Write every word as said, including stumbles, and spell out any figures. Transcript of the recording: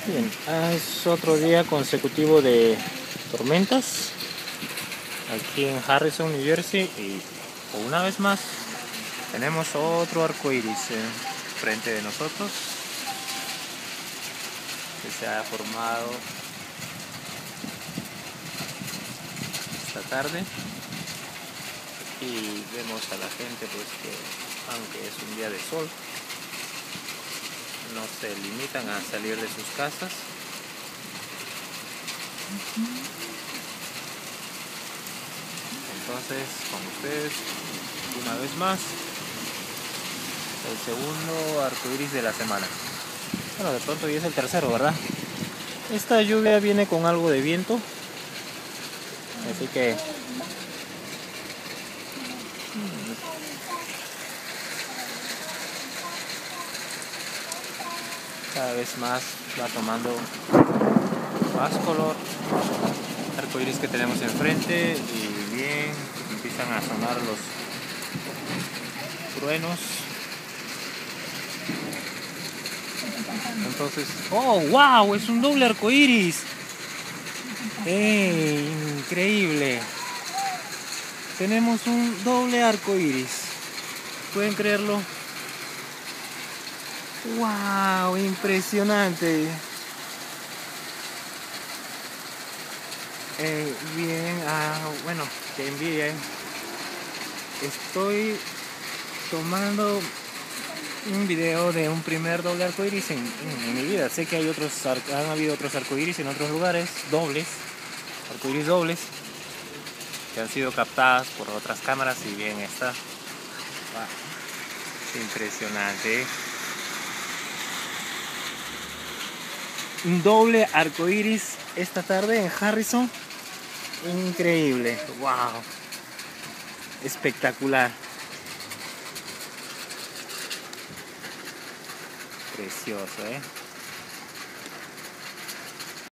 Bien, ah, es otro día consecutivo de tormentas aquí en Harrison, New Jersey, y una vez más tenemos otro arco iris frente de nosotros que se ha formado esta tarde, y vemos a la gente pues que, aunque es un día de sol, no se limitan a salir de sus casas. Entonces, con ustedes, una vez más, el segundo arco iris de la semana. Bueno, de pronto ya es el tercero, ¿verdad? Esta lluvia viene con algo de viento, así que cada vez más va tomando más color el arco iris que tenemos enfrente, y bien empiezan a sonar los truenos. Entonces, oh wow, es un doble arco iris. ¡Ey! Increíble. Tenemos un doble arco iris. ¿Pueden creerlo? ¡Wow! Impresionante. Eh, bien, ah, bueno, qué envidia. ¿eh? Estoy tomando un video de un primer doble arco iris en, en, en mi vida. Sé que hay otros, han habido otros arco iris en otros lugares, dobles, arco iris dobles, que han sido captadas por otras cámaras, y bien está. Wow, impresionante. Un doble arco iris esta tarde en Harrison. Increíble. Wow. Espectacular. Precioso, ¿eh?